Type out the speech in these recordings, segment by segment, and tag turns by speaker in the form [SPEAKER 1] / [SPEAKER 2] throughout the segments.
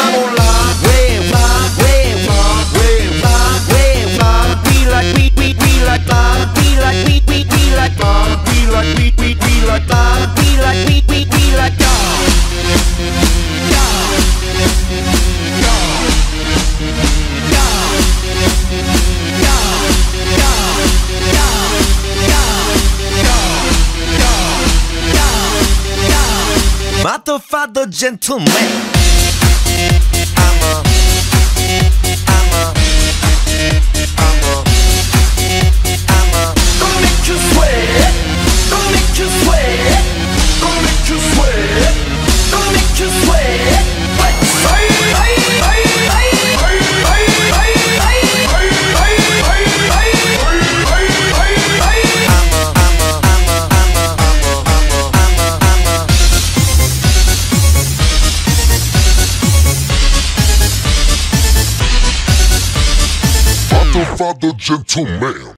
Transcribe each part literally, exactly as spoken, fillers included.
[SPEAKER 1] mola. We fly, we fly, we fly, we fly. We like we we we like fly. We like we we we like fly. We like we we we like fly. We like we we we like God. God. God. God. Motherfucker gentleman. I'm a, I'm a, I'm a, I'm a. Gonna make you sweat, gonna make you sweat, gonna make you sweat, gonna make you sweat.
[SPEAKER 2] Father gentleman.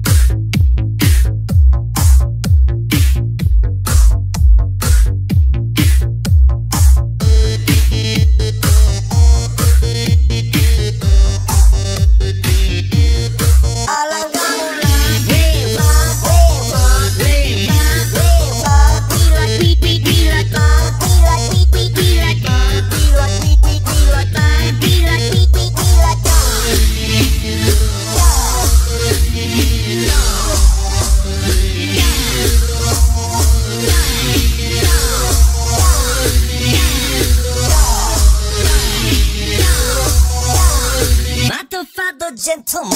[SPEAKER 3] Gentleman.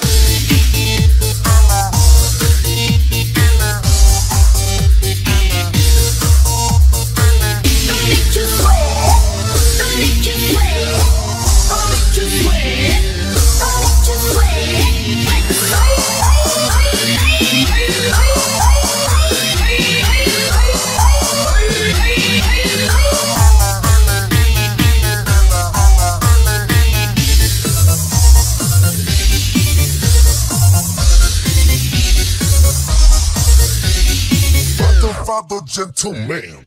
[SPEAKER 2] Father gentleman.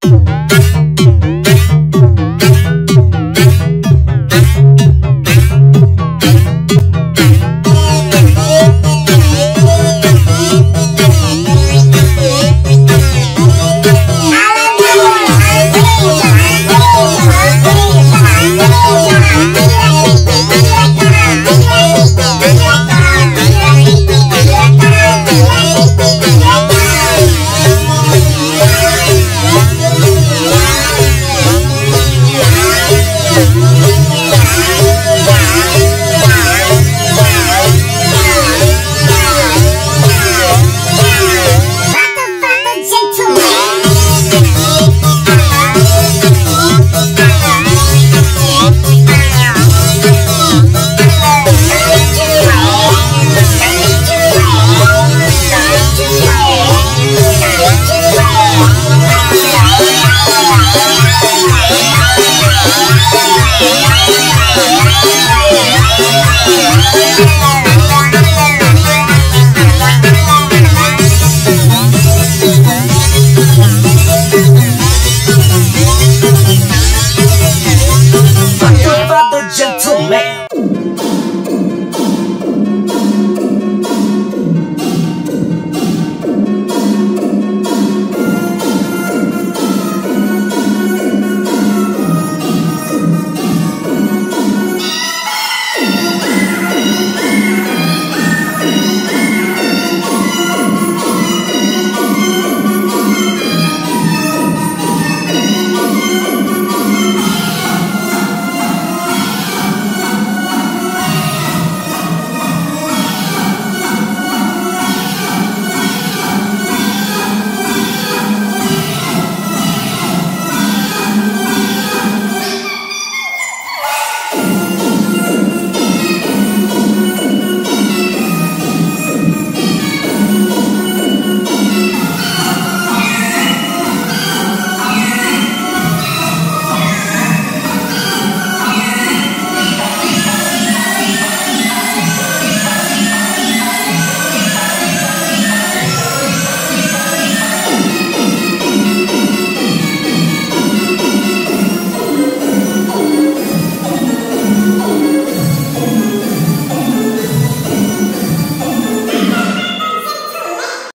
[SPEAKER 1] Gentleman.